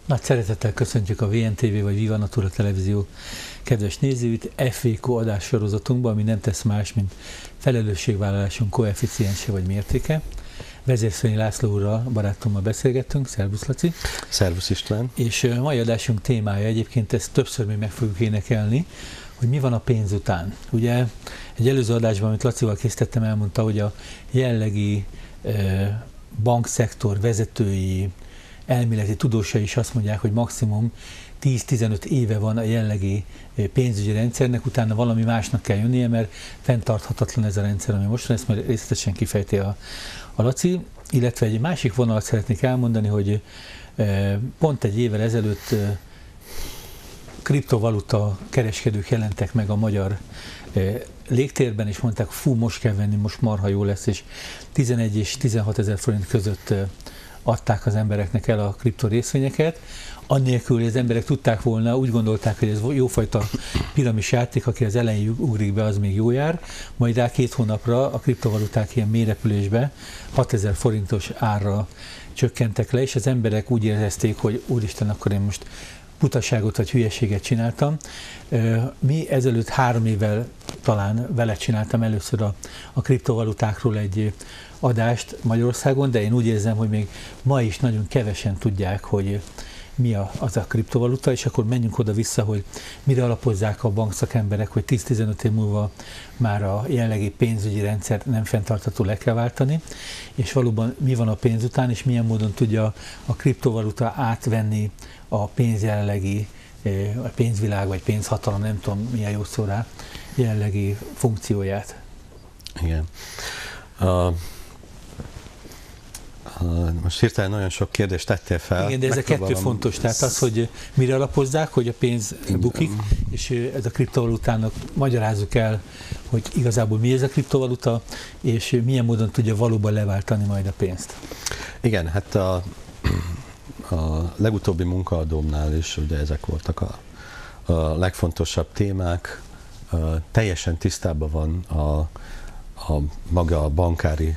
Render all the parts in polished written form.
Nagy szeretettel köszöntjük a VNTV vagy Viva Natura Televízió kedves nézőit FVQ adássorozatunkban, ami nem tesz más, mint felelősségvállalásunk koeficiense vagy mértéke. Vezérszőnyi László úrral, barátommal beszélgettünk. Szervusz, Laci! Szervusz, István! És a mai adásunk témája, egyébként ezt többször még meg fogjuk énekelni, hogy mi van a pénz után. Ugye egy előző adásban, amit Lacival készítettem, elmondta, hogy a jelenlegi bankszektor vezetői, elméleti tudósai is azt mondják, hogy maximum 10-15 éve van a jelenlegi pénzügyi rendszernek, utána valami másnak kell jönnie, mert fenntarthatatlan ez a rendszer, ami most van, ezt majd részletesen kifejti a Laci. Illetve egy másik vonalat szeretnék elmondani, hogy pont egy évvel ezelőtt kriptovaluta kereskedők jelentek meg a magyar légtérben, és mondták, fú, most kell venni, most marha jó lesz, és 11 és 16 ezer forint között adták az embereknek el a kripto részvényeket, annélkül, hogy az emberek tudták volna, úgy gondolták, hogy ez jófajta piramis játék, aki az elején ugrik be, az még jó jár, majd rá 2 hónapra a kriptovaluták ilyen mélyrepülésbe 6000 forintos árra csökkentek le, és az emberek úgy érezték, hogy úristen, akkor én most butaságot vagy hülyeséget csináltam. Mi ezelőtt 3 évvel talán vele csináltam először a kriptovalutákról egy adást Magyarországon, de én úgy érzem, hogy még ma is nagyon kevesen tudják, hogy mi az a kriptovaluta, és akkor menjünk oda-vissza, hogy mire alapozzák a bankszakemberek, hogy 10-15 év múlva már a jelenlegi pénzügyi rendszer nem fenntartható, le kell váltani, és valóban mi van a pénz után, és milyen módon tudja a kriptovaluta átvenni a pénz jelenlegi, a pénzvilág, vagy pénzhatalom, nem tudom milyen jó szó rá, jelenlegi funkcióját. Igen. Most hirtelen nagyon sok kérdést tettél fel. Igen, de ez a 2 fontos, tehát az, hogy mire alapozzák, hogy a pénz bukik, és ez a kriptovalutának magyarázzuk el, hogy igazából mi ez a kriptovaluta, és milyen módon tudja valóban leváltani majd a pénzt. Igen, hát a legutóbbi munkaadómnál is ugye ezek voltak a legfontosabb témák. Teljesen tisztában van maga a bankári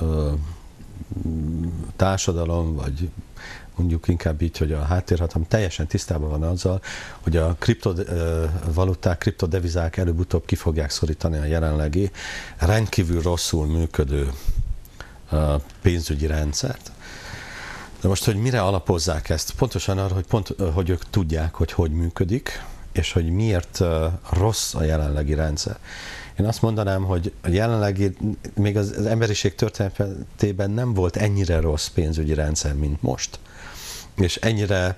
társadalom, vagy mondjuk inkább így, hogy a háttérhatalom teljesen tisztában van azzal, hogy a kriptovaluták, kriptodevizák előbb-utóbb ki fogják szorítani a jelenlegi rendkívül rosszul működő pénzügyi rendszert. De most, hogy mire alapozzák ezt? Pontosan arra, hogy ők tudják, hogy működik, és hogy miért rossz a jelenlegi rendszer. Én azt mondanám, hogy a jelenlegi, még az emberiség történetében nem volt ennyire rossz pénzügyi rendszer, mint most. És ennyire,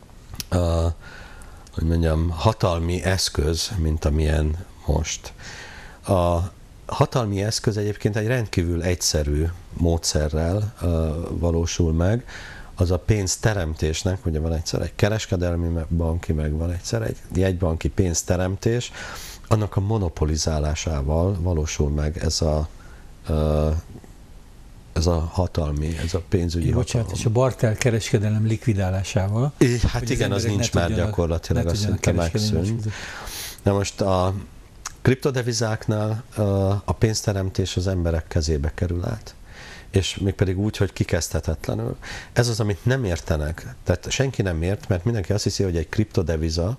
hogy mondjam, hatalmi eszköz, mint amilyen most. A hatalmi eszköz egyébként egy rendkívül egyszerű módszerrel valósul meg, az a pénzteremtésnek, ugye van egyszer egy kereskedelmi banki, meg van egyszer egy jegybanki pénzteremtés, annak a monopolizálásával valósul meg ez a hatalmi, ez a pénzügyi hatalom. Bocsánat, és a barter kereskedelem likvidálásával. Hát igen, az nincs már gyakorlatilag, azt szinte megszűnt. Na most a kriptodevizáknál a pénzteremtés az emberek kezébe kerül át. És mégpedig úgy, hogy kikezdhetetlenül. Ez az, amit nem értenek. Tehát senki nem ért, mert mindenki azt hiszi, hogy egy kriptodeviza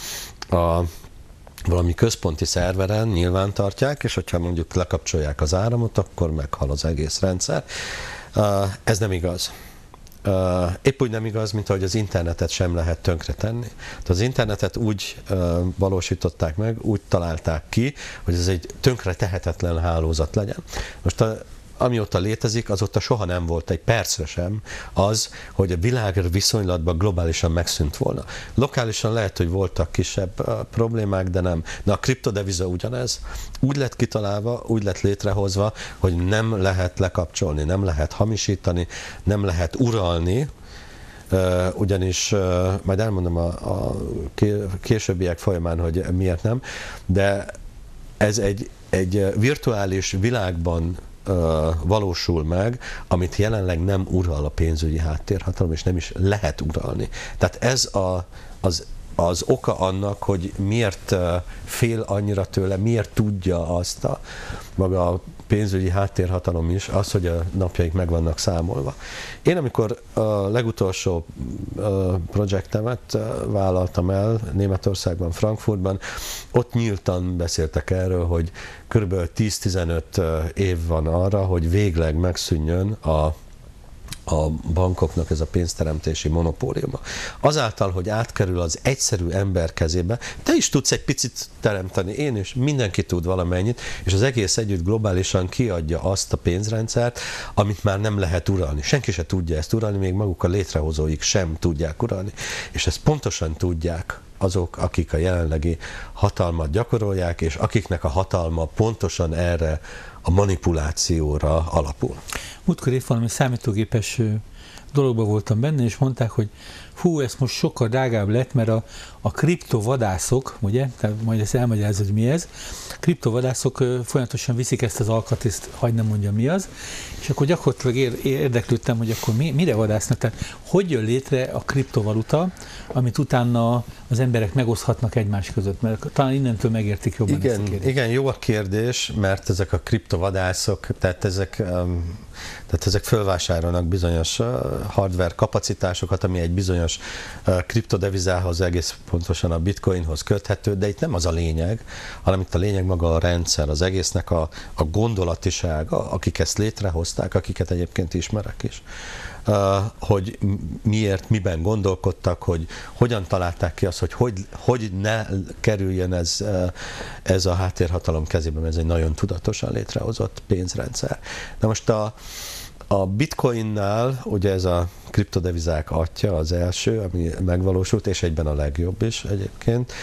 valami központi szerveren nyilván tartják, és hogyha mondjuk lekapcsolják az áramot, akkor meghal az egész rendszer. Ez nem igaz. Épp úgy nem igaz, mint ahogy az internetet sem lehet tönkretenni. Az internetet úgy valósították meg, úgy találták ki, hogy ez egy tönkretehetetlen hálózat legyen. Most amióta létezik, azóta soha nem volt egy percre sem az, hogy a világ viszonylatban globálisan megszűnt volna. Lokálisan lehet, hogy voltak kisebb problémák, de nem. De a kriptodeviza ugyanez. Úgy lett kitalálva, úgy lett létrehozva, hogy nem lehet lekapcsolni, nem lehet hamisítani, nem lehet uralni, ugyanis majd elmondom a későbbiek folyamán, hogy miért nem, de ez egy virtuális világban valósul meg, amit jelenleg nem ural a pénzügyi háttérhatalom, és nem is lehet uralni. Tehát ez az oka annak, hogy miért fél annyira tőle, miért tudja azt a maga pénzügyi háttérhatalom is az, hogy a napjaik meg vannak számolva. Én amikor a legutolsó projektemet vállaltam el Németországban, Frankfurtban, ott nyíltan beszéltek erről, hogy kb. 10-15 év van arra, hogy végleg megszűnjön a bankoknak ez a pénzteremtési monopóliuma. Azáltal, hogy átkerül az egyszerű ember kezébe, te is tudsz egy picit teremteni, én is, mindenki tud valamennyit, és az egész együtt globálisan kiadja azt a pénzrendszert, amit már nem lehet uralni. Senki se tudja ezt uralni, még maguk a létrehozóik sem tudják uralni. És ezt pontosan tudják azok, akik a jelenlegi hatalmat gyakorolják, és akiknek a hatalma pontosan erre a manipulációra alapul. Múltkor épp valami számítógépes dologban voltam benne, és mondták, hogy hú, ez most sokkal drágább lett, mert a kriptovadászok, ugye, tehát majd ezt elmagyarázod, hogy mi ez, kriptovadászok folyamatosan viszik ezt az alkatrészt, hagyd nem mondja mi az, és akkor gyakorlatilag érdeklődtem, hogy akkor mire vadásznak, tehát hogy jön létre a kriptovaluta, amit utána az emberek megoszthatnak egymás között, mert talán innentől megértik jobban ezt a kérdést. Igen, jó a kérdés, mert ezek a kriptovadászok, tehát ezek fölvásárolnak bizonyos hardware kapacitásokat, ami egy bizonyos kriptodevizához, egész pontosan a bitcoinhoz köthető, de itt nem az a lényeg, hanem itt a lényeg maga a rendszer, az egésznek a gondolatisága, akik ezt létrehozták, akiket egyébként ismerek is. Hogy miért, miben gondolkodtak, hogy hogyan találták ki azt, hogy ne kerüljön ez a háttérhatalom kezébe, mert ez egy nagyon tudatosan létrehozott pénzrendszer. Na most a bitcoinnál, ugye ez a kriptodevizák atya az első, ami megvalósult, és egyben a legjobb is egyébként.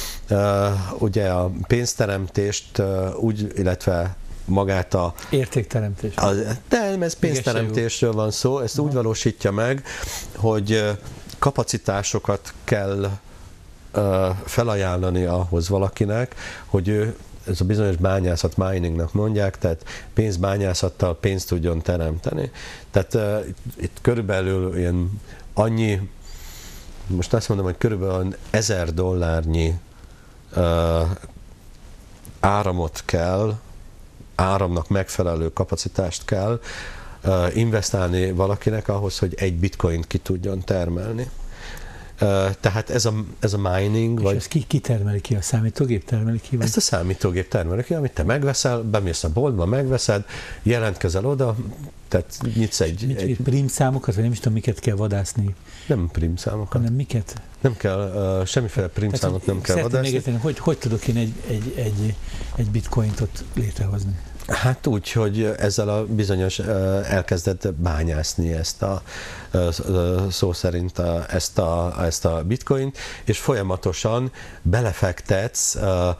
Ugye a pénzteremtést úgy, illetve magát a... Értékteremtés. De ez pénzteremtésről van szó, ezt úgy valósítja meg, hogy kapacitásokat kell felajánlani ahhoz valakinek, hogy ő, ez a bizonyos bányászat, miningnak mondják, tehát pénzbányászattal pénzt tudjon teremteni. Tehát itt körülbelül ilyen annyi, most azt mondom, hogy körülbelül $1000 áramot kell, áramnak megfelelő kapacitást kell investálni valakinek ahhoz, hogy egy bitcoint ki tudjon termelni. Tehát ez a mining... És ezt ki termeli ki? A számítógép termeli ki? Vagy? Ezt a számítógép termeli ki, amit te megveszel, bemész a boltba, megveszed, jelentkezel oda, tehát nyitsz egy prímszámokat, vagy nem is tudom, miket kell vadászni? Nem prímszámokat. Hanem miket? Nem kell, semmiféle prímszámot nem kell vadászni. Még érteni, hogy tudok én egy bitcoint ott létrehozni? Hát úgy, hogy ezzel a bizonyos elkezdett bányászni ezt a szó szerint ezt a bitcoint, és folyamatosan belefektetsz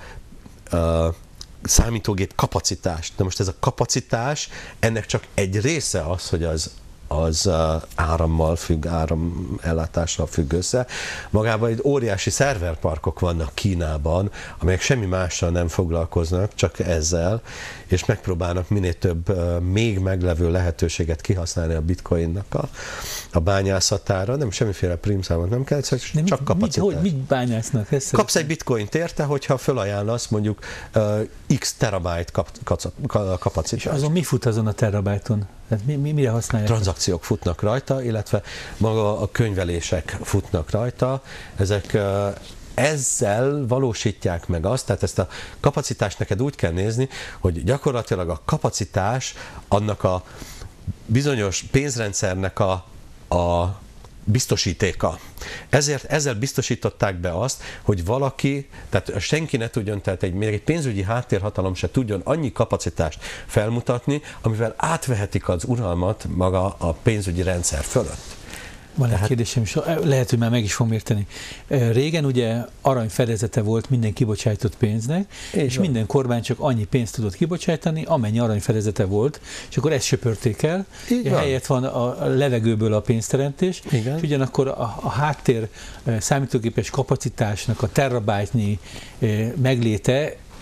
számítógép kapacitást. De most ez a kapacitás, ennek csak egy része az, hogy az árammal függ, áramellátással függ össze. Magában egy óriási szerverparkok vannak Kínában, amelyek semmi mással nem foglalkoznak, csak ezzel, és megpróbálnak minél több még meglevő lehetőséget kihasználni a bitcoinnak a bányászatára. Nem semmiféle prímszámot nem kell, csak kapacitás. Mit bányásznak? Kapsz egy bitcoint érte, hogyha fölajánlasz mondjuk x terabyte kapacitást. És azon mi fut azon a terabájton? Tehát mire használják? Tranzakciók futnak rajta, illetve maga a könyvelések futnak rajta. Ezek ezzel valósítják meg azt, tehát ezt a kapacitást neked úgy kell nézni, hogy gyakorlatilag a kapacitás annak a bizonyos pénzrendszernek a biztosítéka. Ezzel biztosították be azt, hogy valaki, tehát senki ne tudjon, tehát még egy pénzügyi háttérhatalom se tudjon annyi kapacitást felmutatni, amivel átvehetik az uralmat maga a pénzügyi rendszer fölött. Van egy kérdésem is, lehet, hogy már meg is fogom érteni. Régen ugye aranyfedezete volt minden kibocsájtott pénznek, és minden kormány csak annyi pénzt tudott kibocsátani, amennyi aranyfedezete volt, és akkor ezt söpörték el, helyett van a levegőből a pénzteremtés, és ugyanakkor a háttér számítógépes kapacitásnak a terabájtnyi megléte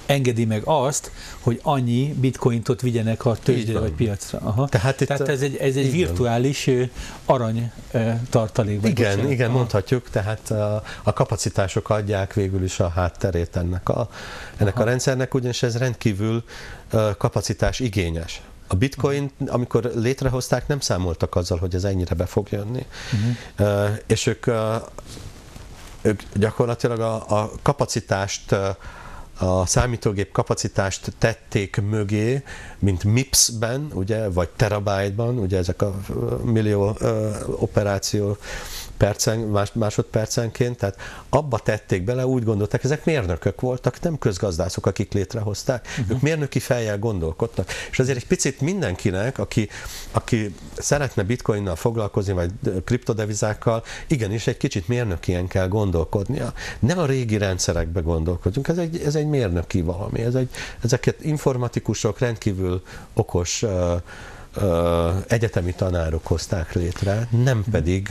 engedi meg azt, hogy annyi bitcointot vigyenek a tőzsdére vagy piacra. Aha. Tehát ez egy virtuális arany tartalék. Igen, mondhatjuk, tehát a kapacitások adják végül is a hátterét ennek a rendszernek, ugyanis ez rendkívül kapacitás igényes. A bitcoin, amikor létrehozták, nem számoltak azzal, hogy ez ennyire be fog jönni. És ők gyakorlatilag a kapacitást, a számítógép kapacitást tették mögé, mint MIPS-ben, ugye, vagy terabyte-ban, ugye ezek a millió operáció másodpercenként, tehát abba tették bele, úgy gondolták, ezek mérnökök voltak, nem közgazdászok, akik létrehozták, ők mérnöki fejjel gondolkodtak, és azért egy picit mindenkinek, aki szeretne bitcoinnal foglalkozni, vagy kriptodevizákkal, igenis egy kicsit mérnökien kell gondolkodnia. Nem a régi rendszerekbe gondolkodjunk, ez egy mérnöki valami, ezeket informatikusok, rendkívül okos egyetemi tanárok hozták létre, nem pedig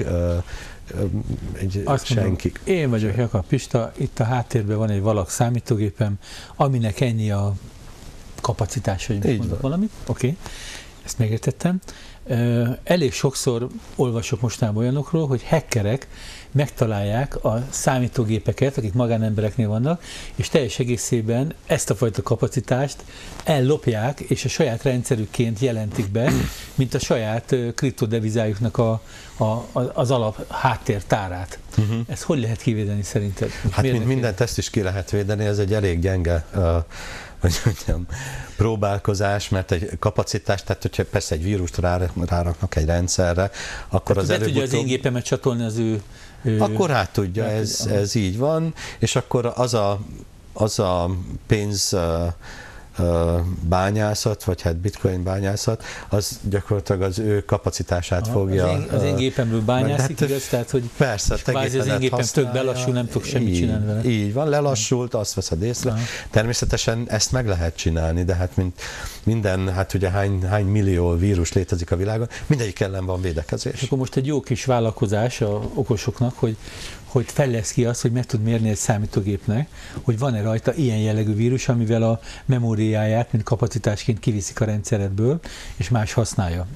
senki. Én vagyok Jakab Pista, itt a háttérben van egy valak számítógépem, aminek ennyi a kapacitás, hogy most mondok valamit. Oké, ezt megértettem. Elég sokszor olvasok mostanában olyanokról, hogy hackerek megtalálják a számítógépeket, akik magánembereknél vannak, és teljes egészében ezt a fajta kapacitást ellopják, és a saját rendszerükként jelentik be, mint a saját kriptodevizájuknak az alap háttértárát. Ezt hogy lehet kivédeni szerinted? Hát mindent ezt is ki lehet védeni, ez egy elég gyenge hogy mondjam, próbálkozás, mert egy kapacitás, tehát hogyha persze egy vírust ráraknak egy rendszerre, akkor tehát az előbb-utóbb... tudja az én gépemet csatolni az ő... Akkor hát tudja, ez így van, és akkor az a pénz bányászat, vagy hát bitcoin bányászat, az gyakorlatilag az ő kapacitását fogja... Az én gépemről bányászik, igaz? Tehát, hogy persze, kvázi az én gépem tök belassul, nem tudok semmit csinálni vele. Így van, lelassult, azt veszed észre. Természetesen ezt meg lehet csinálni, de hát minden, hát ugye hány millió vírus létezik a világon, mindegyik ellen van védekezés. És akkor most egy jó kis vállalkozás a okosoknak, hogy fejlesz ki azt, hogy meg tud mérni egy számítógépnek, hogy van-e rajta ilyen jellegű vírus, amivel a memóriáját, mint kapacitásként kiviszik a rendszeredből, és más használja.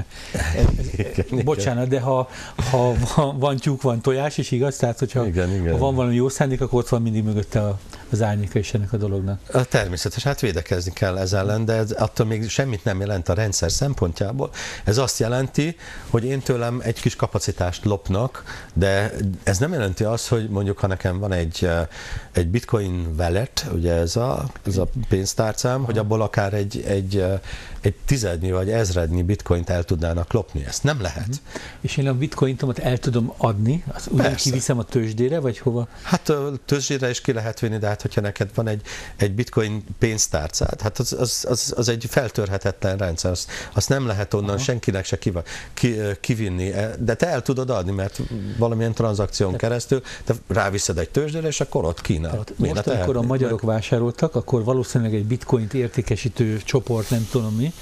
Bocsánat, de ha van tyúk, van tojás is, igaz? Tehát, hogyha ha van valami jó szándék, akkor ott van mindig mögötte az árnyéka is ennek a dolognak. Természetesen, hát védekezni kell ez ellen, de ez attól még semmit nem jelent a rendszer szempontjából. Ez azt jelenti, hogy én tőlem egy kis kapacitást lopnak, de ez nem jelenti azt, hogy mondjuk, ha nekem van egy bitcoin wallet, ugye ez a pénztárcám, hogy abból akár egy tizednyi vagy ezrednyi bitcoint el tudnának lopni. Ezt nem lehet. És én a bitcointomat el tudom adni, azt ugyan kiviszem a tőzsdére, vagy hova? Hát a tőzsdére is ki lehet vinni, de hát hogyha neked van egy bitcoin pénztárcád, hát az egy feltörhetetlen rendszer, azt nem lehet onnan senkinek se kivinni, de te el tudod adni, mert valamilyen tranzakción keresztül, te ráviszed egy tőzsdére, és akkor ott kínál. Most, amikor a magyarok vásároltak, akkor valószínűleg egy bitcoint értékesítő csoport, nem tudom mi,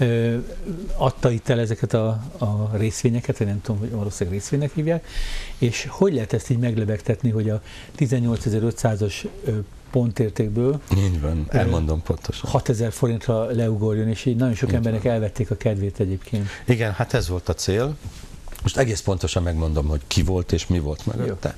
adta itt el ezeket a részvényeket, vagy nem tudom, hogy valószínűleg részvénynek hívják, és hogy lehet ezt így meglebegtetni, hogy a 18.500-as pontértékből így van, elmondom pontosan. 6000 forintra leugorjon, és így nagyon sok embernek elvették a kedvét egyébként. Igen, hát ez volt a cél. Most egész pontosan megmondom, hogy ki volt és mi volt mögötte.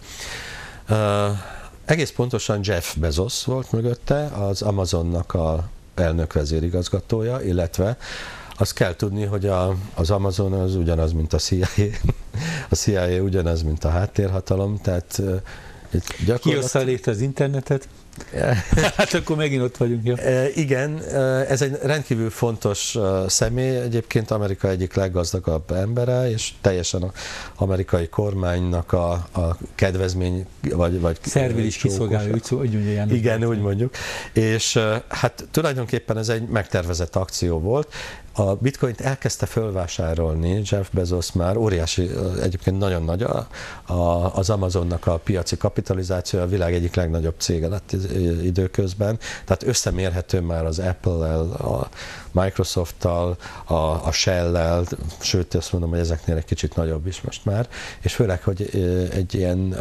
Egész pontosan Jeff Bezos volt mögötte, az Amazonnak a elnök vezérigazgatója, illetve azt kell tudni, hogy az Amazon az ugyanaz, mint a CIA. A CIA ugyanaz, mint a háttérhatalom, tehát gyakorlatilag... Kihozta létre az internetet? Hát akkor megint ott vagyunk. Jó. Igen, ez egy rendkívül fontos személy, egyébként Amerika egyik leggazdagabb embere, és teljesen az amerikai kormánynak a kedvezmény, vagy szervilis kiszolgáló, úgy mondja János. Igen, úgy mondjuk. És hát tulajdonképpen ez egy megtervezett akció volt. A bitcoint elkezdte fölvásárolni Jeff Bezos már, óriási, egyébként nagyon nagy az Amazonnak a piaci kapitalizációja, a világ egyik legnagyobb cége lett időközben, tehát összemérhető már az Apple-el, a Microsoft-tal, a Shell-lel, sőt azt mondom, hogy ezeknél egy kicsit nagyobb is most már, és főleg, hogy egy ilyen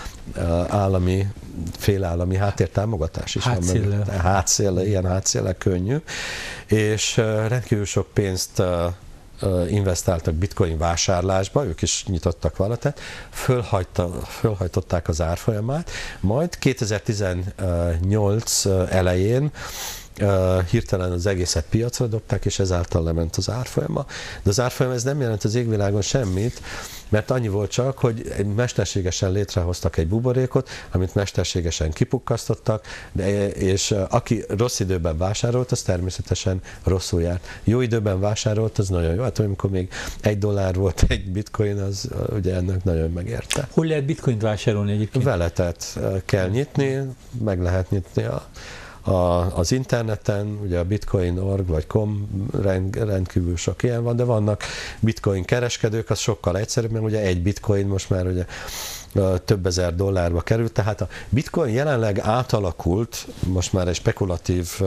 félállami háttértámogatás is van. Ilyen hátszéllel könnyű, és rendkívül sok pénzt investáltak bitcoin vásárlásba, ők is nyitottak valatet, fölhajtották az árfolyamát, majd 2018 elején hirtelen az egészet piacra dobták, és ezáltal lement az árfolyama. De az árfolyam ez nem jelent az égvilágon semmit, mert annyi volt csak, hogy mesterségesen létrehoztak egy buborékot, amit mesterségesen kipukkasztottak, és aki rossz időben vásárolt, az természetesen rosszul járt. Jó időben vásárolt, az nagyon jó. Hát amikor még $1 volt egy bitcoin, az ugye ennek nagyon megérte. Hol lehet bitcoint vásárolni egyébként? Veletet kell nyitni, meg lehet nyitni az interneten, ugye a bitcoin.org vagy com, rendkívül sok ilyen van, de vannak bitcoin kereskedők, az sokkal egyszerűbb, mert ugye egy bitcoin most már ugye több ezer dollárba került, tehát a bitcoin jelenleg átalakult, most már egy spekulatív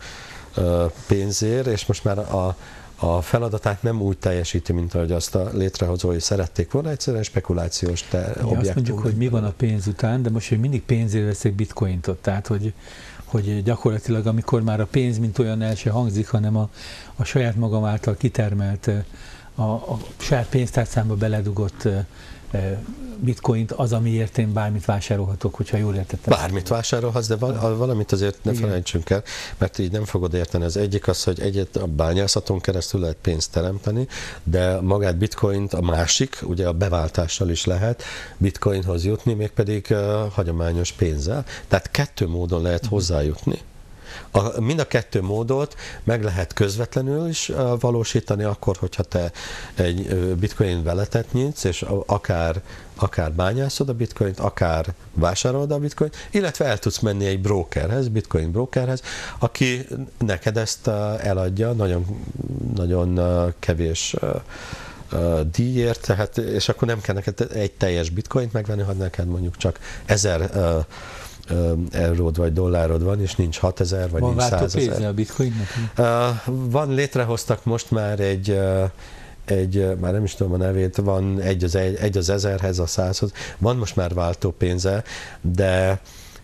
pénzér, és most már a feladatát nem úgy teljesíti, mint ahogy azt a létrehozói szerették volna, egyszerűen spekulációs objektum. Azt mondjuk, hogy mi van a pénz után, de most, hogy mindig pénzért veszek bitcointot, tehát hogy gyakorlatilag amikor már a pénz mint olyan el se hangzik, hanem a saját magam által kitermelt, a saját pénztárcámba beledugott bitcoint az, amiért én bármit vásárolhatok, hogyha jól értettem. Bármit vásárolhatsz, de valamit azért ne felejtsünk el, mert így nem fogod érteni. Az egyik az, hogy a bányászaton keresztül lehet pénzt teremteni, de magát bitcoint a másik, ugye a beváltással is lehet bitcoinhoz jutni, mégpedig hagyományos pénzzel. Tehát 2 módon lehet hozzájutni. Mind a 2 módot meg lehet közvetlenül is valósítani, akkor, hogyha te egy bitcoin veletet nyitsz, és akár bányászod a bitcoint, akár vásárolod a bitcoint, illetve el tudsz menni egy brokerhez, bitcoin brokerhez, aki neked ezt eladja nagyon, nagyon kevés díjért, tehát, és akkor nem kell neked egy teljes bitcoint megvenni, hanem neked mondjuk csak 1000 euród vagy dollárod van, és nincs 6000 vagy nincs 100 000. Van váltó a bitcoinnak? Van, létrehoztak most már már nem is tudom a nevét, van egy az 1000-hez, a 100-hoz, van most már váltó pénze, de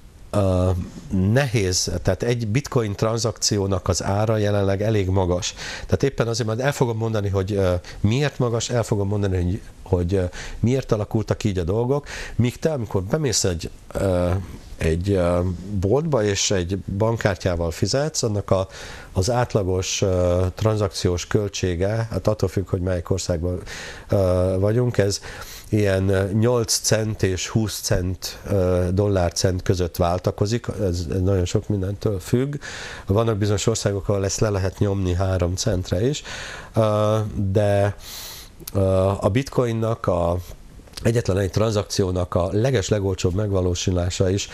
nehéz, tehát egy bitcoin tranzakciónak az ára jelenleg elég magas. Tehát éppen azért majd el fogom mondani, hogy miért magas, el fogom mondani, hogy miért alakultak így a dolgok, míg te, amikor bemész egy boltba és egy bankkártyával fizetsz, annak az átlagos tranzakciós költsége, hát attól függ, hogy melyik országban vagyunk, ez ilyen 8 cent és 20 cent, dollárcent között váltakozik, ez nagyon sok mindentől függ. Vannak bizonyos országok, ahol ezt le lehet nyomni 3 centre is, de a bitcoinnak egyetlen egy tranzakciónak a legolcsóbb megvalósulása is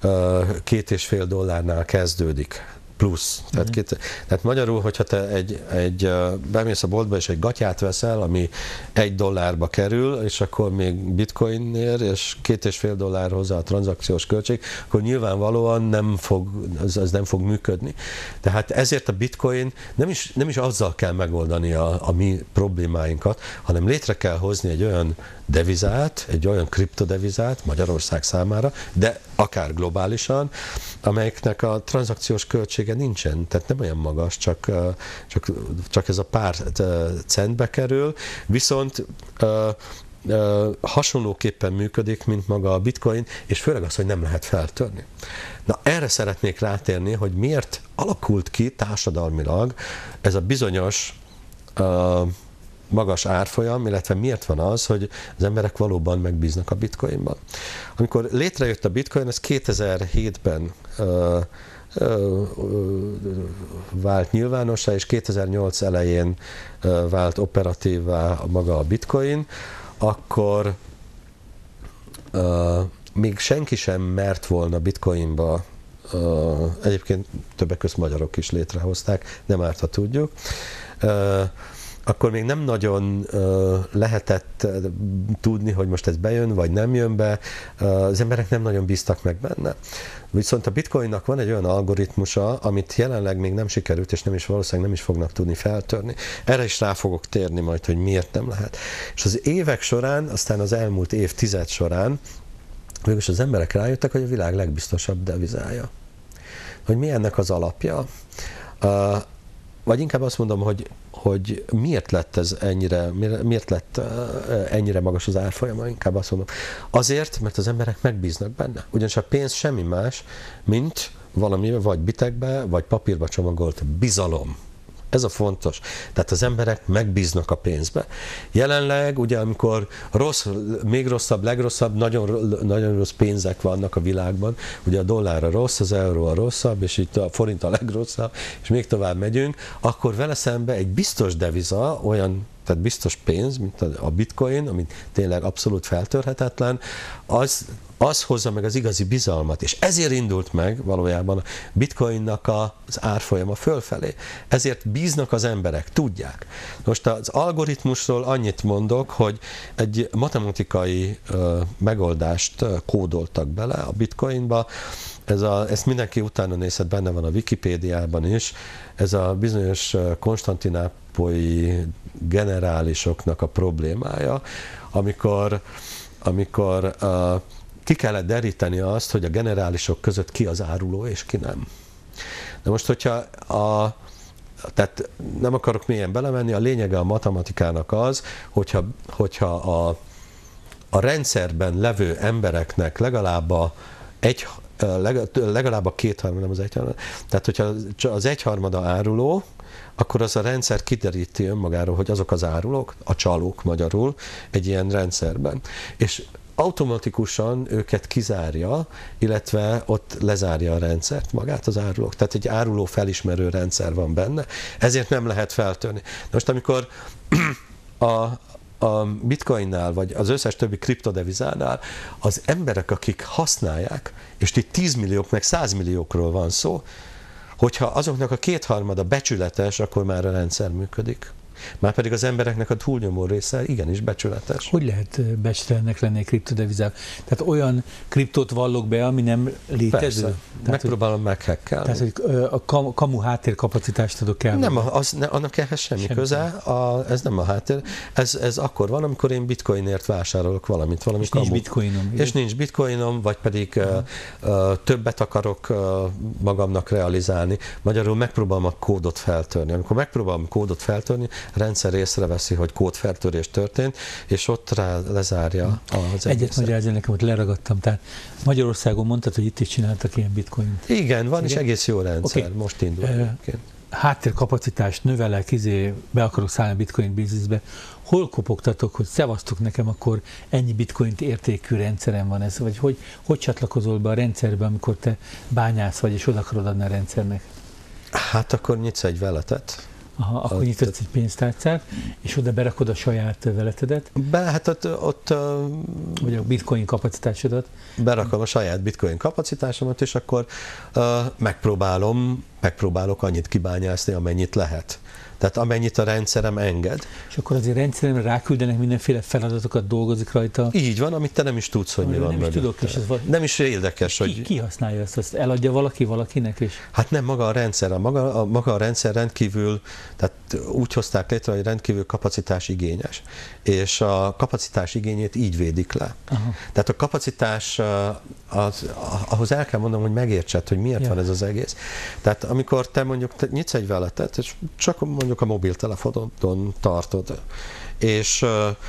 $2,5 kezdődik. Plusz. Tehát magyarul, hogyha te bemész a boltba és egy gatyát veszel, ami $1 kerül, és akkor még bitcoinnél, és $2,5 hozzá a tranzakciós költség, akkor nyilvánvalóan az nem fog működni. Tehát ezért a bitcoin nem is azzal kell megoldani a mi problémáinkat, hanem létre kell hozni egy olyan devizát, egy olyan kriptodevizát Magyarország számára, de akár globálisan, amelyeknek a tranzakciós költsége nincsen, tehát nem olyan magas, csak ez a pár centbe kerül, viszont hasonlóképpen működik, mint maga a bitcoin, és főleg az, hogy nem lehet feltörni. Na, erre szeretnék rátérni, hogy miért alakult ki társadalmilag ez a bizonyos magas árfolyam, illetve miért van az, hogy az emberek valóban megbíznak a bitcoinban. Amikor létrejött a bitcoin, ez 2007-ben vált nyilvánossá, és 2008 elején vált operatívvá maga a bitcoin, akkor még senki sem mert volna bitcoinba, egyébként többek között magyarok is létrehozták, nem árt, ha tudjuk, akkor még nem nagyon lehetett tudni, hogy most ez bejön, vagy nem jön be, az emberek nem nagyon bíztak meg benne. Viszont a bitcoinnak van egy olyan algoritmusa, amit jelenleg még nem sikerült, és nem is valószínűleg nem is fognak tudni feltörni. Erre is rá fogok térni majd, hogy miért nem lehet. És az évek során, aztán az elmúlt évtized során, végülis az emberek rájöttek, hogy a világ legbiztosabb devizája. Hogy mi ennek az alapja? Vagy inkább azt mondom, hogy miért lett ez miért lett ennyire magas az árfolyama, inkább azt mondom. Azért, mert az emberek megbíznak benne. Ugyanis a pénz semmi más, mint valami vagy bitekbe, vagy papírba csomagolt bizalom. Ez a fontos. Tehát az emberek megbíznak a pénzbe. Jelenleg, ugye, amikor még rosszabb, legrosszabb, nagyon rossz pénzek vannak a világban, ugye a dollár a rossz, az euró a rosszabb, és itt a forint a legrosszabb, és még tovább megyünk, akkor vele szembe egy biztos deviza, olyan, tehát biztos pénz, mint a bitcoin, ami tényleg abszolút feltörhetetlen, az hozza meg az igazi bizalmat, és ezért indult meg valójában a bitcoinnak az árfolyama fölfelé. Ezért bíznak az emberek, tudják. Most az algoritmusról annyit mondok, hogy egy matematikai megoldást kódoltak bele a bitcoinba, ezt mindenki utána nézhet, benne van a Wikipédiában is, ez a bizonyos konstantinápolyi generálisoknak a problémája, amikor ki kellett deríteni azt, hogy a generálisok között ki az áruló és ki nem. De most, hogyha tehát nem akarok mélyen belemenni, a lényege a matematikának az, hogyha a rendszerben levő embereknek legalább a kétharmada, nem az egyharmada, tehát hogyha az egyharmada áruló, akkor az a rendszer kideríti önmagáról, hogy azok az árulók, a csalók magyarul egy ilyen rendszerben. És automatikusan őket kizárja, illetve ott lezárja a rendszert, magát az árulók. Tehát egy áruló felismerő rendszer van benne, ezért nem lehet feltörni. Most amikor a bitcoinnál, vagy az összes többi kriptodevizánál az emberek, akik használják, és itt 10 milliók, meg 100 milliókról van szó, hogyha azoknak a kétharmada becsületes, akkor már a rendszer működik. Márpedig az embereknek a túlnyomó része igenis becsületes. Hogy lehet becsületlenek lenni egy kriptodevizák? Tehát olyan kriptót vallok be, ami nem létező? Persze. Megpróbálom meghekkelni. Tehát, hogy a kamu háttérkapacitást adok el? Nem, annak ehhez semmi köze, ez nem a háttér. Ez akkor van, amikor én bitcoinért vásárolok valami és kamu. Nincs bitcoinom. És nincs bitcoinom, vagy pedig többet akarok magamnak realizálni. Magyarul megpróbálom a kódot feltörni. Amikor megpróbálom kódot feltörni, a rendszer észreveszi, hogy kódfeltörés történt, és ott rá lezárja az egészet. Egyet magyarázza nekem, hogy leragadtam. Tehát Magyarországon mondtad, hogy itt is csináltak ilyen bitcoint. Igen, van, és egész jó rendszer. Okay. Most indul. Háttérkapacitást növelek, be akarok szállni a bitcoin bizniszbe. Hol kopogtatok, hogy szevasztok nekem, akkor ennyi bitcoint értékű rendszerem van ez? Vagy hogy csatlakozol be a rendszerbe, amikor te bányász vagy, és oda akarod adni a rendszernek? Hát akkor nyitsz egy veletet. Aha, akkor nyitsz egy pénztárcát, és oda berakod a saját veletedet? Hát ott vagy a bitcoin kapacitásodat? Berakom a saját bitcoin kapacitásomat, és akkor megpróbálok annyit kibányászni, amennyit lehet. Tehát amennyit a rendszerem enged. És akkor azért rendszeremre ráküldenek mindenféle feladatokat, dolgozik rajta. Így van, amit te nem is tudsz, hogy mi van mögött. Nem is érdekes, hogy... Ki használja ezt? Azt eladja valaki valakinek? És... Hát nem, maga a rendszer. Maga a rendszer rendkívül, tehát úgy hozták létre, hogy rendkívül kapacitásigényes. És a kapacitás igényét így védik le. Aha. Tehát a kapacitás, ahhoz el kell mondanom, hogy megértsed, hogy miért van ez az egész. Tehát amikor te mondjuk nyitsz egy veletet, és csak mondjuk a mobiltelefonodon tartod, és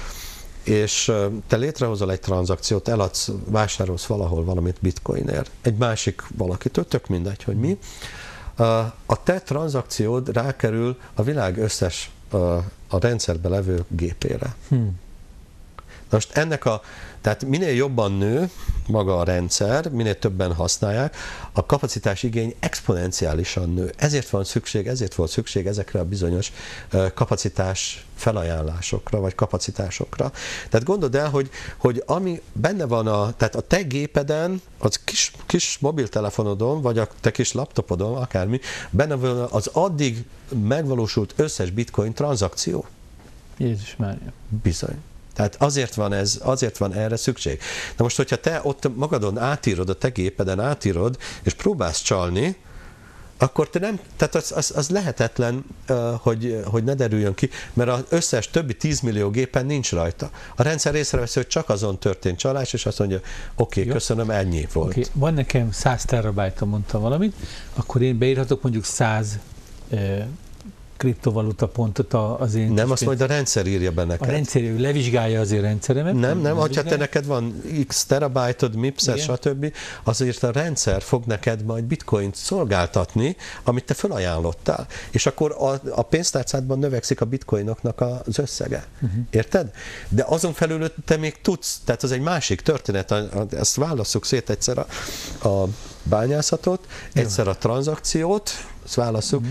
te létrehozol egy tranzakciót, eladsz, vásárolsz valahol valamit bitcoinért, egy másik valakitől, tök mindegy, hogy mi, a te tranzakciód rákerül a világ összes a rendszerben levő gépére. Most tehát minél jobban nő maga a rendszer, minél többen használják, a kapacitás igény exponenciálisan nő. Ezért volt szükség ezekre a bizonyos kapacitás felajánlásokra, vagy kapacitásokra. Tehát gondold el, hogy ami benne van tehát a te gépeden, az kis mobiltelefonodon, vagy a te kis laptopodon, akármi, benne van az addig megvalósult összes bitcoin tranzakció. Jézus Mária. Bizony. Tehát azért van erre szükség. Na most, hogyha te ott magadon átírod, a te gépeden átírod, és próbálsz csalni, akkor te nem, tehát az lehetetlen, hogy ne derüljön ki, mert az összes többi 10 millió gépen nincs rajta. A rendszer észreveszi, hogy csak azon történt csalás, és azt mondja, oké, köszönöm, ennyi volt. Okay. Van nekem 100 terabájton, mondtam valamit, akkor én beírhatok mondjuk 100 kriptovaluta pontot az én... Nem, azt majd a rendszer írja be neked. A rendszer levizsgálja az én rendszeremet? Nem, hogyha te neked van x terabájtod, MIPS-et, stb., azért a rendszer fog neked majd bitcoint szolgáltatni, amit te felajánlottál. És akkor a pénztárcádban növekszik a bitcoinoknak az összege. Érted? De azon felül te még tudsz, tehát az egy másik történet, ezt válasszuk szét egyszer a bányászatot, egyszer a tranzakciót, ezt válasszuk,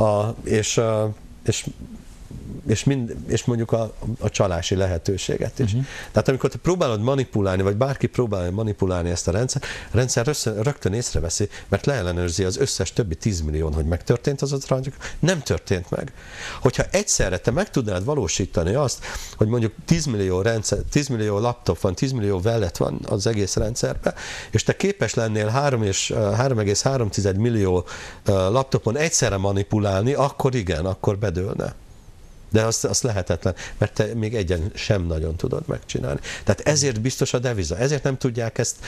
és mondjuk a csalási lehetőséget is. Tehát amikor te próbálod manipulálni, vagy bárki próbálja manipulálni ezt a rendszer rögtön észreveszi, mert leellenőrzi az összes többi 10 millión, hogy megtörtént az a tranzakció, nem történt meg. Hogyha egyszerre te meg tudnád valósítani azt, hogy mondjuk 10 millió laptop van, 10 millió wallet van az egész rendszerben, és te képes lennél 3,3 millió laptopon egyszerre manipulálni, akkor igen, akkor bedőlne. De azt lehetetlen, mert te még egyen sem nagyon tudod megcsinálni. Tehát ezért biztos a deviza. Ezért nem tudják ezt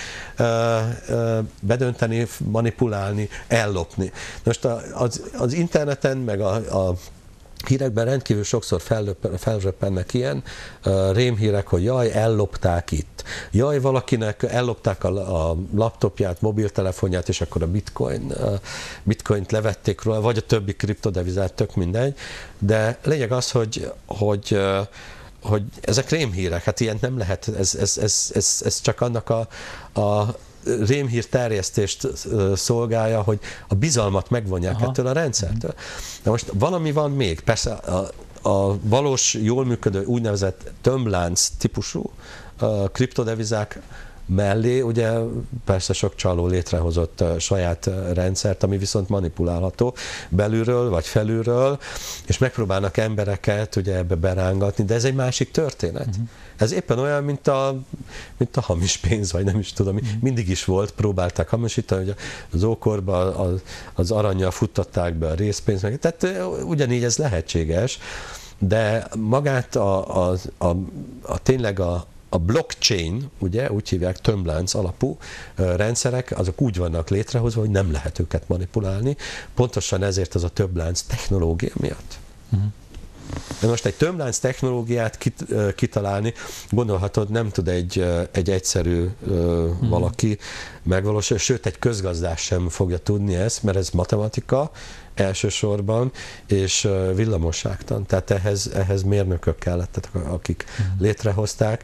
bedönteni, manipulálni, ellopni. Most az interneten, meg a hírekben rendkívül sokszor felröppennek ilyen rémhírek, hogy jaj, ellopták itt. Jaj, valakinek ellopták a laptopját, mobiltelefonját, és akkor a bitcoint levették róla, vagy a többi kriptodevizát, tök mindegy. De lényeg az, hogy ezek rémhírek, hát ilyen nem lehet, ez csak annak a rémhír terjesztést szolgálja, hogy a bizalmat megvonják ettől a rendszertől. Na most valami van még, persze a valós, jól működő úgynevezett tömblánc típusú kriptodevizák mellé, ugye persze sok csaló létrehozott saját rendszert, ami viszont manipulálható belülről vagy felülről, és megpróbálnak embereket ugye ebbe berángatni, de ez egy másik történet. Ez éppen olyan, mint a hamis pénz, vagy nem is tudom, mindig is volt, próbálták hamisítani, hogy az ókorban az arannyal futtatták be a részpénzt, tehát ugyanígy ez lehetséges, de magát tényleg a blockchain, ugye, úgy hívják, tömblánc alapú rendszerek, azok úgy vannak létrehozva, hogy nem lehet őket manipulálni, pontosan ezért az a tömblánc technológia miatt. De most egy tömblánc technológiát kitalálni, gondolhatod, nem tud egy egyszerű valaki megvalósítani, sőt, egy közgazdás sem fogja tudni ezt, mert ez matematika elsősorban, és villamosságtan. Tehát ehhez mérnökök kellettek, akik létrehozták,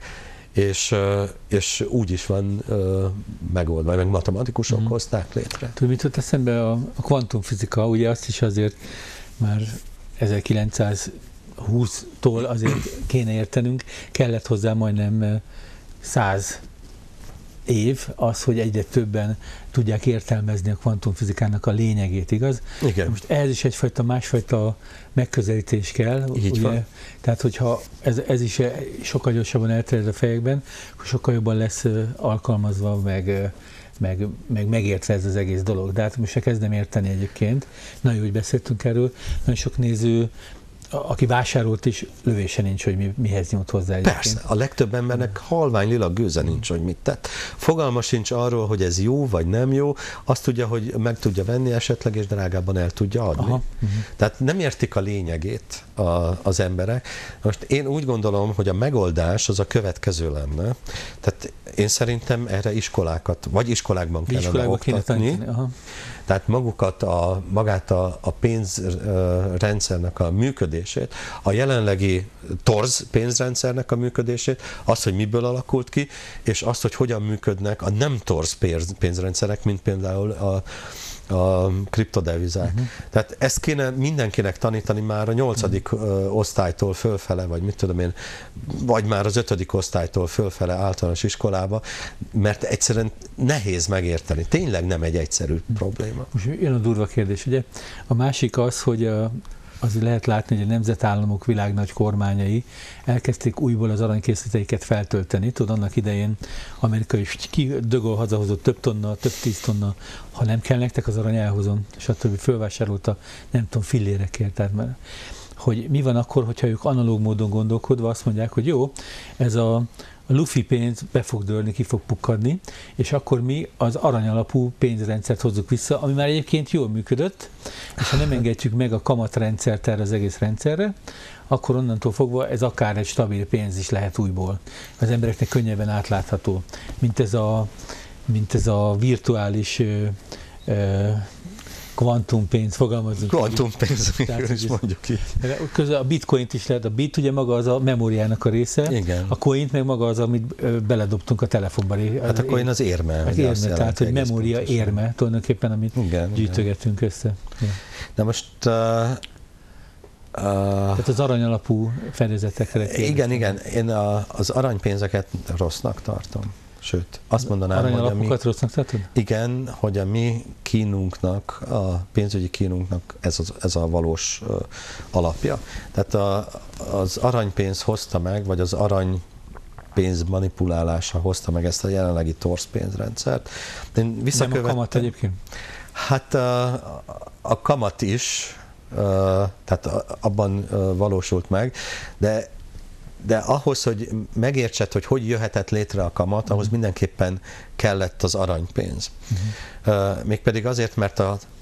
és úgy is van megoldva, meg matematikusok hozták létre. Tudod, mit jut eszembe a kvantumfizika, ugye azt is azért már 1920-tól azért kéne értenünk, kellett hozzá majdnem 100 év az, hogy egyre többen tudják értelmezni a kvantumfizikának a lényegét, igaz? Igen. Most ehhez is egyfajta másfajta megközelítés kell. Így ugye? van. Tehát, hogyha ez is sokkal gyorsabban elterjed a fejekben, akkor sokkal jobban lesz alkalmazva, meg megértve ez az egész dolog. De hát most se kezdem érteni egyébként. Nagyon jó, hogy beszéltünk erről. Nagyon sok néző, aki vásárolt is, lövése nincs, hogy mihez nyújt hozzá egyébként. Persze, a legtöbb embernek halvány lila gőze nincs, hogy mit tett. Fogalma sincs arról, hogy ez jó vagy nem jó, azt tudja, hogy meg tudja venni esetleg, és drágában el tudja adni. Tehát nem értik a lényegét az emberek. Most én úgy gondolom, hogy a megoldás az a következő lenne. Tehát én szerintem erre iskolákban kellene oktatni. Tehát magát a pénzrendszernek a működését működését, a jelenlegi torz pénzrendszernek a működését, azt, hogy miből alakult ki, és azt, hogy hogyan működnek a nem torz pénzrendszerek, mint például a kriptodevizák. Tehát ezt kéne mindenkinek tanítani már a 8. osztálytól fölfele, vagy mit tudom én, vagy már az 5. osztálytól fölfele általános iskolába, mert egyszerűen nehéz megérteni. Tényleg nem egy egyszerű probléma. Most jön a durva kérdés, ugye? A másik az, hogy azért lehet látni, hogy a nemzetállamok világnagy kormányai elkezdték újból az aranykészleteiket feltölteni. Tudod, annak idején Amerika is De Gaulle hazahozott több tonna, több 10 tonna, ha nem kell nektek, az arany elhozom, stb. Fölvásárolta, nem tudom, fillérekért. Tehát, hogy mi van akkor, hogyha ők analóg módon gondolkodva azt mondják, hogy jó, ez a lufi pénz be fog dőlni, ki fog pukkadni, és akkor mi az aranyalapú pénzrendszert hozzuk vissza, ami már egyébként jól működött, és ha nem engedjük meg a kamatrendszert erre az egész rendszerre, akkor onnantól fogva ez akár egy stabil pénz is lehet újból. Az embereknek könnyebben átlátható, mint ez a virtuális kvantumpénz, fogalmazunk. Kvantumpénz, is mondjuk ki. Közben a bitcoint is lehet, a bit ugye maga az a memóriának a része, igen. A coint meg maga az, amit beledobtunk a telefonba. Hát a coin az érme. Az érme, tehát hogy memória érme tulajdonképpen, amit gyűjtögetünk össze. Ja. De most... tehát az aranyalapú fedezetekre. Igen, én az aranypénzeket rossznak tartom. Sőt, azt mondanám, aranyalapokat rossznak tartod? Igen, hogy a mi kínunknak, a pénzügyi kínunknak ez a valós alapja. Tehát az aranypénz hozta meg, vagy az aranypénz manipulálása hozta meg ezt a jelenlegi torz pénzrendszert. Nem a kamat egyébként? Hát a kamat is, tehát abban valósult meg, de ahhoz, hogy megértsed, hogy jöhetett létre a kamat, ahhoz mindenképpen kellett az aranypénz. Mégpedig azért, mert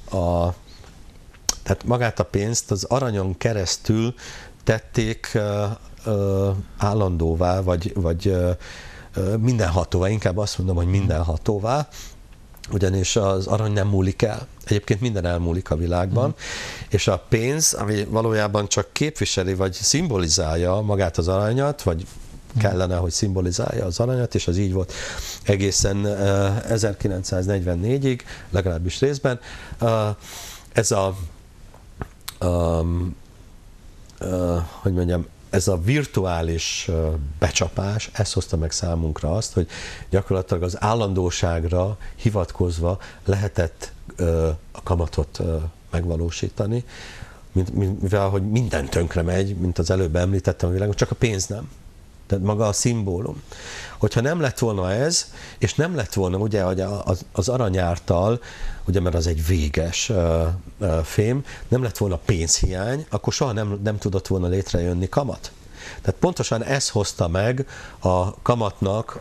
tehát magát a pénzt az aranyon keresztül tették állandóvá, vagy mindenhatóvá, inkább azt mondom, hogy mindenhatóvá, ugyanis az arany nem múlik el. Egyébként minden elmúlik a világban, és a pénz, ami valójában csak képviseli, vagy szimbolizálja magát az aranyat, vagy kellene, hogy szimbolizálja az aranyat, és az így volt egészen 1944-ig, legalábbis részben. Hogy mondjam, ez a virtuális becsapás, ez hozta meg számunkra azt, hogy gyakorlatilag az állandóságra hivatkozva lehetett a kamatot megvalósítani, mivel hogy minden tönkre megy, mint az előbb említettem a világon, csak a pénz nem. Tehát maga a szimbólum. Hogyha nem lett volna ez, és nem lett volna ugye az arany által, ugye mert az egy véges fém, nem lett volna pénzhiány, akkor soha nem tudott volna létrejönni kamat. Tehát pontosan ez hozta meg a kamatnak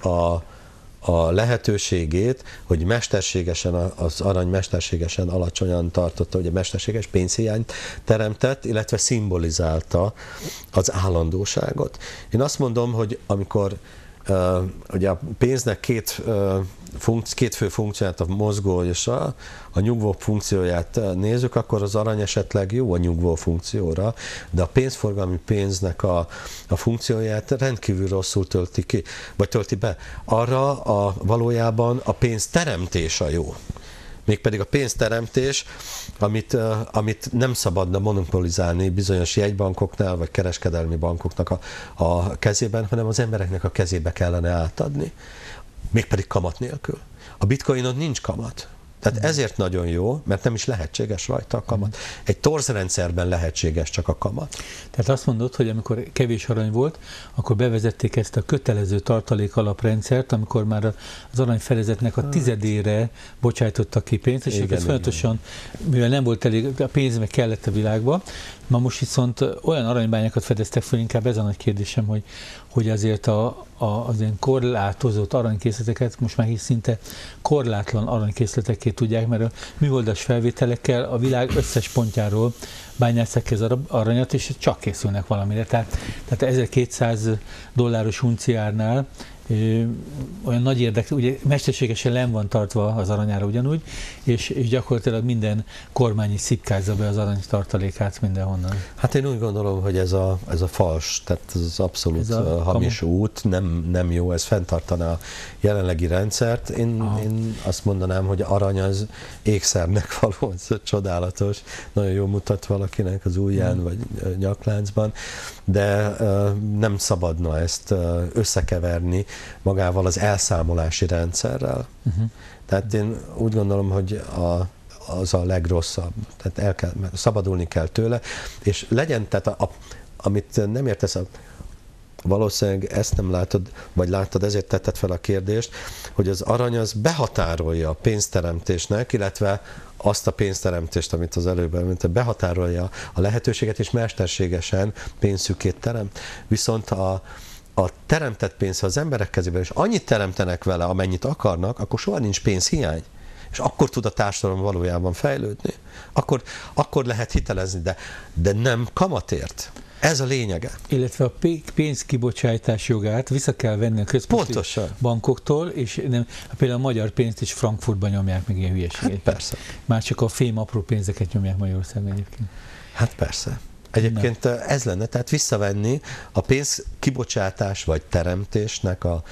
a lehetőségét, hogy mesterségesen, az arany mesterségesen alacsonyan tartotta, ugye mesterséges pénzhiányt teremtett, illetve szimbolizálta az állandóságot. Én azt mondom, hogy amikor ugye a pénznek két fő funkcióját, a mozgó és a nyugvó funkcióját nézzük, akkor az arany esetleg jó a nyugvó funkcióra, de a pénzforgalmi pénznek a funkcióját rendkívül rosszul tölti ki, vagy tölti be. Arra valójában a pénzteremtés a jó. Mégpedig a pénzteremtés, amit nem szabadna monopolizálni bizonyos jegybankoknál, vagy kereskedelmi bankoknak a kezében, hanem az embereknek a kezébe kellene átadni. Mégpedig kamat nélkül. A bitcoinon nincs kamat. Tehát ezért nagyon jó, mert nem is lehetséges rajta a kamat. Egy torzrendszerben lehetséges csak a kamat. Tehát azt mondod, hogy amikor kevés arany volt, akkor bevezették ezt a kötelező tartalék alaprendszert, amikor már az aranyfedezetnek a tizedére bocsájtottak ki pénzt, és ez folyamatosan, mivel nem volt elég, a pénz meg kellett a világba, ma most viszont olyan aranybányákat fedeztek fel, inkább ez a nagy kérdésem, hogy azért az ilyen korlátozott aranykészleteket most már is szinte korlátlan aranykészletekké tudják, mert a műholdas felvételekkel a világ összes pontjáról bányásszák ki az aranyat, és csak készülnek valamire. Tehát $1200 unciárnál olyan nagy érdek, ugye mesterségesen len van tartva az aranyára ugyanúgy, és gyakorlatilag minden kormány is szipkázza be az arany tartalékát mindenhonnan. Hát én úgy gondolom, hogy ez a fals, tehát ez az abszolút hamis út, nem jó, ez fenntartaná a jelenlegi rendszert. Én azt mondanám, hogy arany az ékszernek való, ez csodálatos, nagyon jól mutat valakinek az ujján vagy nyakláncban, de nem szabadna ezt összekeverni magával az elszámolási rendszerrel. Tehát én úgy gondolom, hogy az a legrosszabb, tehát szabadulni kell tőle, és legyen, tehát amit nem értesz, valószínűleg ezt nem látod, vagy láttad, ezért tetted fel a kérdést, hogy az arany az behatárolja a pénzteremtésnek, illetve azt a pénzteremtést, amit az előbb említett, behatárolja a lehetőséget, és mesterségesen pénzszűkét teremt. Viszont a teremtett pénz, ha az emberek kezében is annyit teremtenek vele, amennyit akarnak, akkor soha nincs pénzhiány. És akkor tud a társadalom valójában fejlődni. Akkor lehet hitelezni, de nem kamatért. Ez a lényege. Illetve a pénzkibocsátás jogát vissza kell venni a központi bankoktól, és nem, például a magyar pénzt is Frankfurtban nyomják meg ilyen hülyeségek. Hát persze. Már csak a fém apró pénzeket nyomják Magyarországon egyébként. Hát persze. Egyébként ez lenne, tehát visszavenni a pénzkibocsátás vagy teremtésnek a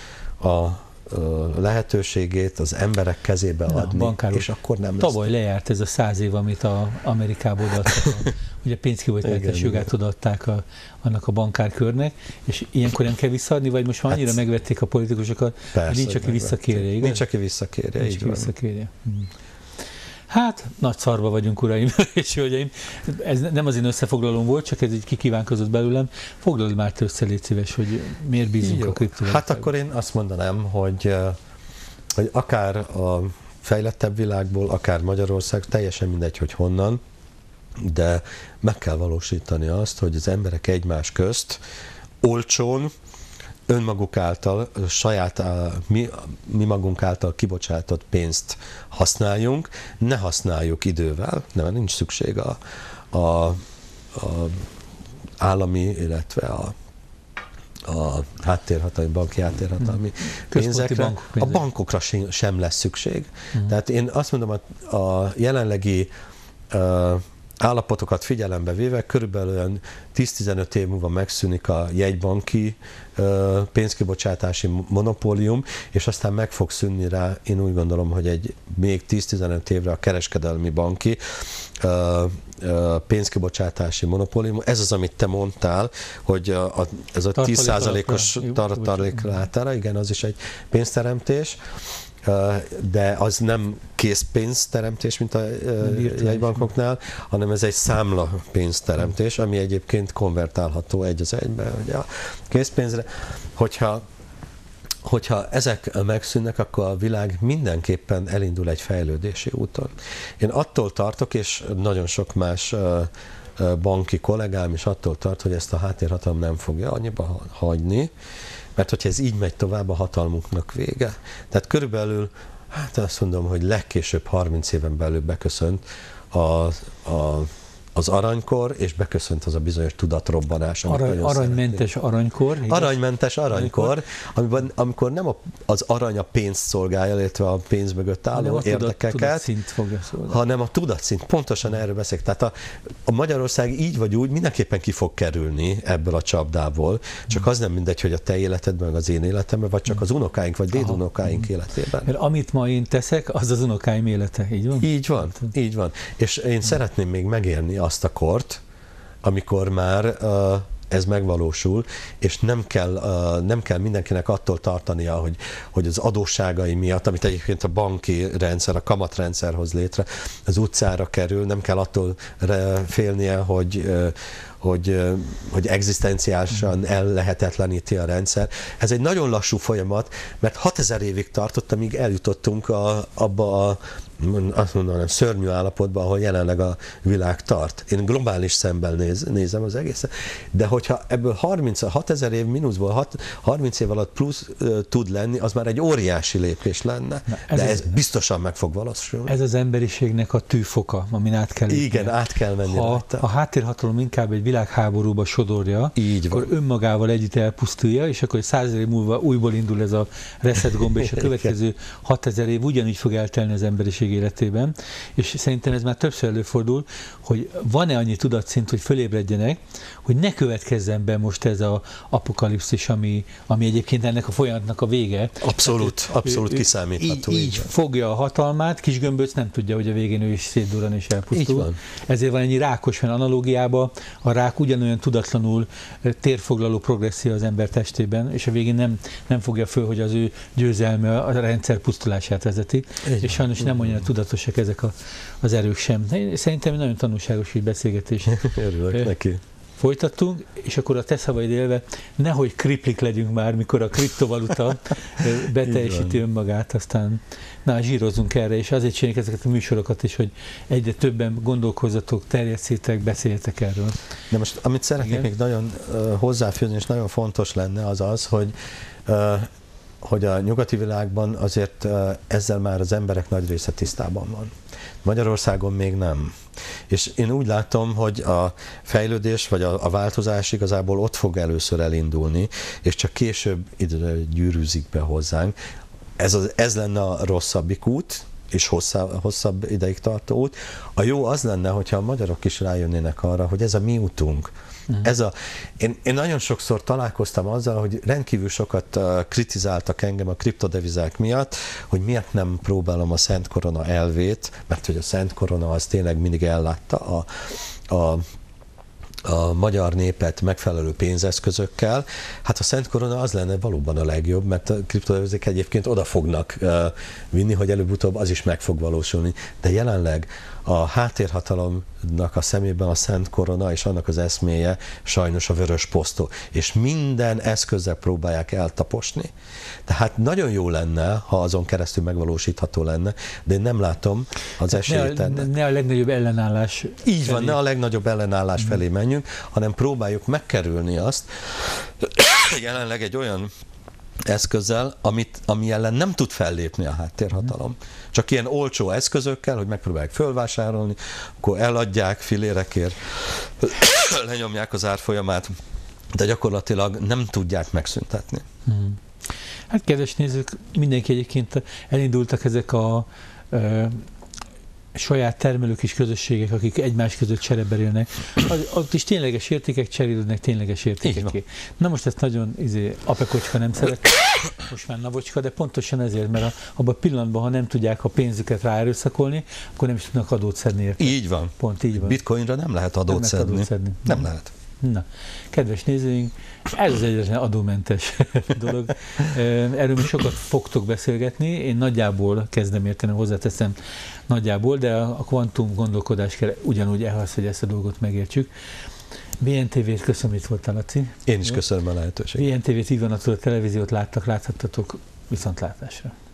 lehetőségét az emberek kezébe adni, és akkor nem lesz. Tavaly lejárt ez a 100 év, amit Amerikából odaadtak, ugye pénzkibocsátás jogát odaadták annak a bankárkörnek, és ilyenkor nem kell visszaadni, vagy most már annyira megvették a politikusokat, hogy nincs, aki visszakérje, igaz? Nincs, aki visszakérje. Hát, nagy szarba vagyunk, uraim és hölgyeim. Ez nem az én összefoglalóm volt, csak ez így kikívánkozott belőlem. Foglalod már össze, légy szíves, hogy miért bízunk a kriptovalutában. Hát akkor én azt mondanám, hogy akár a fejlettebb világból, akár Magyarország, teljesen mindegy, hogy honnan, de meg kell valósítani azt, hogy az emberek egymás közt olcsón, önmaguk által, mi magunk által kibocsátott pénzt használjunk, ne használjuk idővel, mert nincs szükség a állami, illetve a háttérhatalmi, banki háttérhatalmi pénzekre, a bankokra sem lesz szükség. Tehát én azt mondom, a jelenlegi állapotokat figyelembe véve, körülbelül 10-15 év múlva megszűnik a jegybanki pénzkibocsátási monopólium, és aztán meg fog szűnni rá, én úgy gondolom, hogy még 10-15 évre a kereskedelmi banki pénzkibocsátási monopólium. Ez az, amit te mondtál, hogy ez a 10%-os tartalékrátára, igen, az is egy pénzteremtés, de az nem készpénzteremtés, mint a jegybankoknál, hanem ez egy számla pénzteremtés, ami egyébként konvertálható egy az egybe, ugye a készpénzre. Hogyha ezek megszűnnek, akkor a világ mindenképpen elindul egy fejlődési úton. Én attól tartok, és nagyon sok más banki kollégám is attól tart, hogy ezt a háttérhatalom nem fogja annyiba hagyni, mert hogyha ez így megy tovább, a hatalmunknak vége. Tehát körülbelül, hát azt mondom, hogy legkésőbb 30 éven belül beköszönt az aranykor, és beköszönt az a bizonyos tudatrobbanás. Aranymentes aranykor. Aranymentes aranykor, amikor nem az arany a pénzt szolgálja, illetve a pénz mögött álló érdekeket, hanem a tudatszint. Pontosan erről beszélek. Tehát a Magyarország így vagy úgy mindenképpen ki fog kerülni ebből a csapdából, csak az nem mindegy, hogy a te életedben, meg az én életemben, vagy csak az unokáink, vagy dédunokáink életében. Mert amit ma én teszek, az az unokáim élete, így van? Így van. És én szeretném még megélni azt a kort, amikor már ez megvalósul, és nem kell mindenkinek attól tartania, hogy az adósságai miatt, amit egyébként a banki rendszer, a kamatrendszer hoz létre, az utcára kerül, nem kell attól félnie, hogy egzisztenciálisan ellehetetleníti a rendszer. Ez egy nagyon lassú folyamat, mert 6000 évig tartott, amíg eljutottunk abba azt mondanám, szörnyű állapotban, ahol jelenleg a világ tart. Én globális szemben nézem az egészet, de hogyha ebből 6000 év mínuszból 30 év alatt plusz tud lenni, az már egy óriási lépés lenne. Ez biztosan meg fog valósulni. Ez az emberiségnek a tűfoka, amin át kell lépni. Igen, át kell menni rajta. A háttérhatalom inkább egy világháborúba sodorja, Így akkor önmagával együtt elpusztulja, és akkor 100 év múlva újból indul ez a reset gomb, és a következő 6000 év ugyanúgy fog eltelni az emberiség életében, és szerintem ez már többször előfordul, hogy van-e annyi tudatszint, hogy fölébredjenek, hogy ne következzen be most ez az apokalipszis, ami egyébként ennek a folyamatnak a vége. Abszolút kiszámítható. Így fogja a hatalmát, kis gömböc nem tudja, hogy a végén ő is szétdurran és elpusztul. Ezért van ennyi rákos analógiában, a rák ugyanolyan tudatlanul térfoglaló progresszió az ember testében, és a végén nem fogja föl, hogy az ő győzelme a rendszer pusztulását vezeti, és sajnos nem olyan tudatosak ezek az erők sem. Szerintem nagyon tanulságos így beszélgetés. Örülök neki. Folytattunk, és akkor a te szavaid élve, nehogy kriplik legyünk már, mikor a kriptovaluta beteljesíti önmagát, aztán zsírozzunk erre, és azért csináljuk ezeket a műsorokat is, hogy egyre többen gondolkozzatok, terjesszétek, beszéljetek erről. De most, amit szeretnék még nagyon hozzáfűzni, és nagyon fontos lenne, az, hogy a nyugati világban azért ezzel már az emberek nagy része tisztában van. Magyarországon még nem. És én úgy látom, hogy a fejlődés vagy a változás igazából ott fog először elindulni, és csak később ide gyűrűzik be hozzánk. Ez lenne a rosszabbik út, és hosszabb ideig tartó út. A jó az lenne, hogyha a magyarok is rájönnének arra, hogy ez a mi útunk. Én nagyon sokszor találkoztam azzal, hogy rendkívül sokat kritizáltak engem a kriptodevizák miatt, hogy miért nem próbálom a Szent Korona elvét, mert hogy a Szent Korona az tényleg mindig ellátta a magyar népet megfelelő pénzeszközökkel. Hát a Szent Korona az lenne valóban a legjobb, mert a kriptodevizák egyébként oda fognak vinni, hogy előbb-utóbb az is meg fog valósulni. De jelenleg a háttérhatalomnak a szemében a Szent Korona és annak az eszméje sajnos a vörös posztó. És minden eszközzel próbálják eltaposni. Tehát nagyon jó lenne, ha azon keresztül megvalósítható lenne, de én nem látom az esélyt ennek. Ne a legnagyobb ellenállás így felé. Van, ne a legnagyobb ellenállás felé menjünk, hanem próbáljuk megkerülni azt jelenleg egy olyan eszközzel, ami ellen nem tud fellépni a háttérhatalom. Csak ilyen olcsó eszközökkel, hogy megpróbálják fölvásárolni, akkor eladják filérekért, lenyomják az árfolyamát, de gyakorlatilag nem tudják megszüntetni. Hát kedves nézők, mindenki egyébként elindultak ezek a saját termelők és közösségek, akik egymás között csereberélnek, ott is tényleges értékek cserélődnek tényleges értékeké. Na most ezt nagyon apekocska nem szeret, most már navocska, de pontosan ezért, mert abban a pillanatban, ha nem tudják a pénzüket ráerőszakolni, akkor nem is tudnak adót szedni érte. Így van. Pont így van. Bitcoinra nem lehet adót szedni. Nem lehet. Na, kedves nézőink, ez az egyetlen adómentes dolog. Erről mi sokat fogtok beszélgetni, én nagyjából kezdem érteni, hozzáteszem nagyjából, de a kvantum gondolkodás kell ugyanúgy ehhez, hogy ezt a dolgot megértsük. BNTV-t köszönöm, itt voltál, Laci. Én is köszönöm a lehetőséget. BNTV-t így van, a televíziót láthattatok, viszontlátásra.